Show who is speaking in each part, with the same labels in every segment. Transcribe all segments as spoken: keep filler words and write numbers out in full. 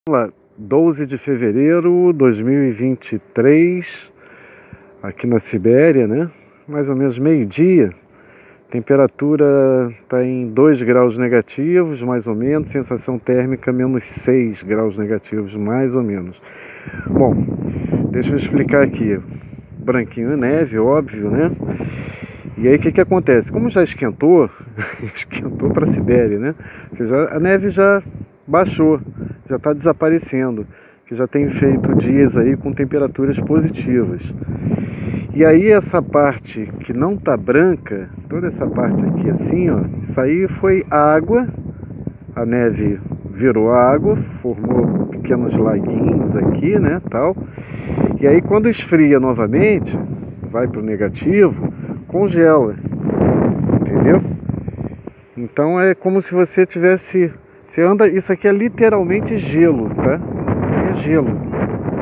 Speaker 1: Lá, doze de fevereiro de dois mil e vinte e três, aqui na Sibéria, né? Mais ou menos meio-dia. Temperatura está em dois graus negativos, mais ou menos. Sensação térmica menos seis graus negativos, mais ou menos. Bom, deixa eu explicar aqui. Branquinho é neve, óbvio, né? E aí o que que acontece? Como já esquentou, esquentou para a Sibéria, né? Ou seja, a neve já baixou, já está desaparecendo, que já tem feito dias aí com temperaturas positivas. E aí essa parte que não está branca, toda essa parte aqui assim, ó, isso aí foi água, a neve virou água, formou pequenos laguinhos aqui, né, tal. E aí quando esfria novamente, vai para o negativo, congela, entendeu? Então é como se você tivesse, você anda, isso aqui é literalmente gelo, tá? Isso aqui é gelo.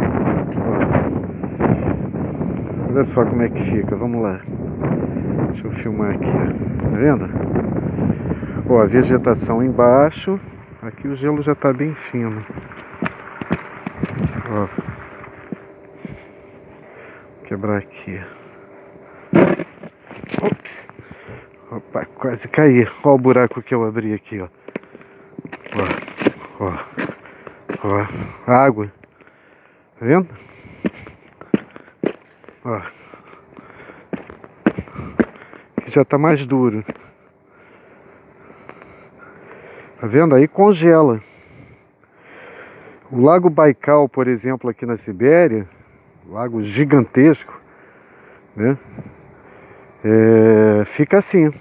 Speaker 1: Ó. Olha só como é que fica, vamos lá. Deixa eu filmar aqui, ó. Tá vendo? Ó, a vegetação embaixo, aqui o gelo já tá bem fino. Ó. Vou quebrar aqui. Ops. Opa, quase caí. Olha o buraco que eu abri aqui, ó. Ó, ó, ó, água. Tá vendo? Ó. Aqui já tá mais duro. Tá vendo? Aí congela. O Lago Baikal, por exemplo, aqui na Sibéria, lago gigantesco, né? É, fica assim.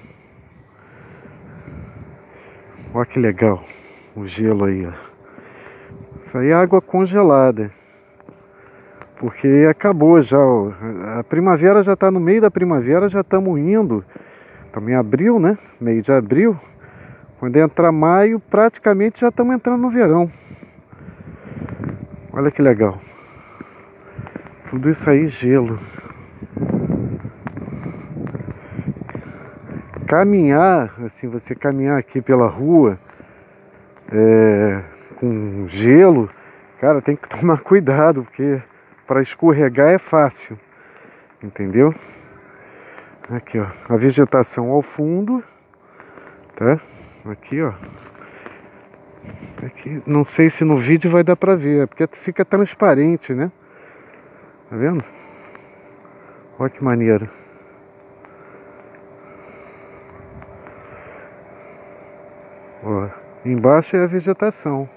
Speaker 1: Olha que legal o gelo aí, ó. Isso aí é água congelada, porque acabou já, ó. A primavera já está no meio da primavera, já estamos indo, estamos em abril, né? Meio de abril. Quando entrar maio, praticamente já estamos entrando no verão. Olha que legal. Tudo isso aí gelo. Caminhar, assim, você caminhar aqui pela rua é, com gelo, cara, tem que tomar cuidado, porque para escorregar é fácil, entendeu? Aqui, ó, a vegetação ao fundo, tá? Aqui, ó. Aqui, não sei se no vídeo vai dar pra ver, porque fica transparente, né? Tá vendo? Olha que maneiro. Ó, embaixo é a vegetação.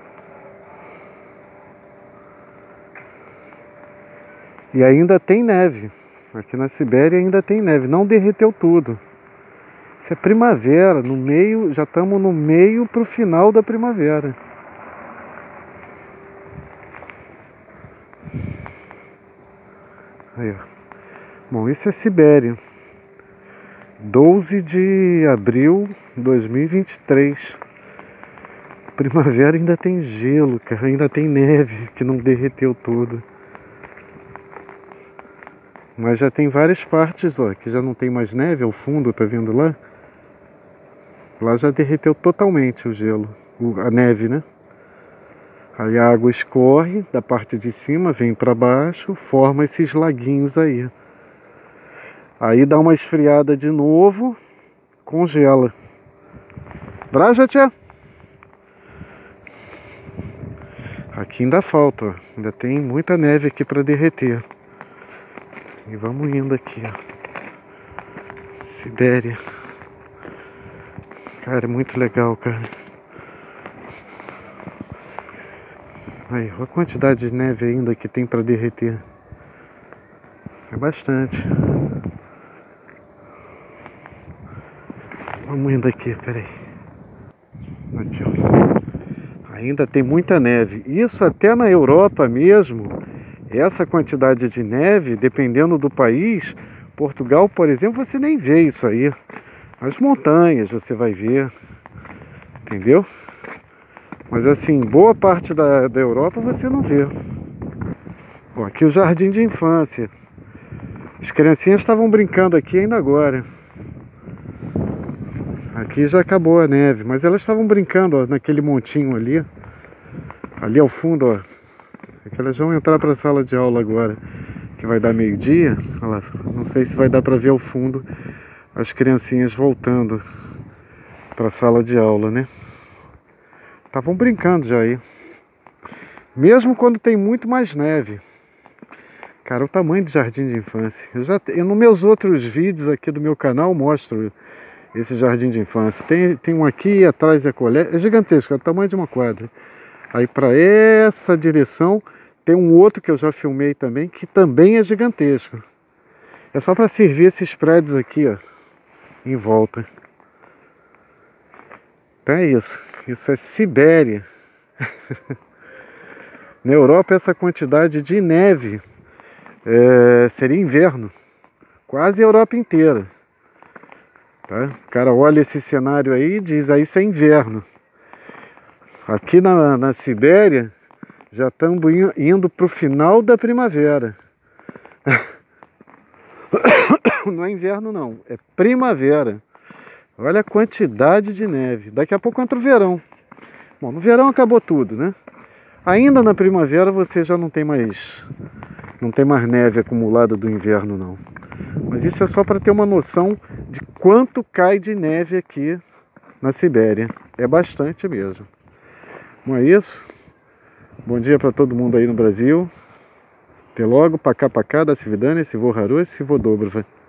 Speaker 1: E ainda tem neve. Aqui na Sibéria ainda tem neve. Não derreteu tudo. Isso é primavera. No meio, já estamos no meio pro final da primavera. Aí, ó. Bom, isso é Sibéria. doze de abril de dois mil e vinte e três. Primavera ainda tem gelo, cara. Ainda tem neve que não derreteu tudo. Mas já tem várias partes, ó, que já não tem mais neve ao fundo, tá vendo lá? Lá já derreteu totalmente o gelo, a neve, né? Aí a água escorre da parte de cima, vem para baixo, forma esses laguinhos aí. Aí dá uma esfriada de novo, congela. Draja, tia? Aqui ainda falta, ó. Ainda tem muita neve aqui para derreter. E vamos indo aqui, ó. Sibéria. Cara, é muito legal, cara. Aí, olha a quantidade de neve ainda que tem para derreter. É bastante. Vamos indo aqui, peraí. Aqui, ó. Ainda tem muita neve. Isso até na Europa mesmo. Essa quantidade de neve, dependendo do país, Portugal, por exemplo, você nem vê isso aí. As montanhas você vai ver, entendeu? Mas assim, boa parte da, da Europa você não vê. Bom, aqui o jardim de infância. As criancinhas estavam brincando aqui ainda agora. Aqui já acabou a neve, mas elas estavam brincando, ó, naquele montinho ali. Ali ao fundo, ó, é que elas vão entrar para a sala de aula agora, que vai dar meio-dia. Olha lá, não sei se vai dar para ver ao fundo as criancinhas voltando para a sala de aula, né? Estavam brincando já aí. Mesmo quando tem muito mais neve. Cara, o tamanho do jardim de infância. Eu já, eu, nos meus outros vídeos aqui do meu canal mostro esse jardim de infância. Tem, tem um aqui atrás da colher. É gigantesco, é o tamanho de uma quadra. Aí para essa direção tem um outro que eu já filmei também, que também é gigantesco. É só para servir esses prédios aqui, ó, em volta. Então é isso. Isso é Sibéria. Na Europa essa quantidade de neve é, seria inverno. Quase a Europa inteira. Tá? O cara olha esse cenário aí e diz, aí isso é inverno. Aqui na, na Sibéria já estamos indo para o final da primavera. Não é inverno não, é primavera. Olha a quantidade de neve. Daqui a pouco entra o verão. Bom, no verão acabou tudo, né? Ainda na primavera você já não tem mais não tem mais neve acumulada do inverno não. Mas isso é só para ter uma noção de quanto cai de neve aqui na Sibéria. É bastante mesmo. Bom, é isso. Bom dia para todo mundo aí no Brasil. Até logo. Pacá, pacá, da Svidania, Sivo Haru, Sivo Dobrova.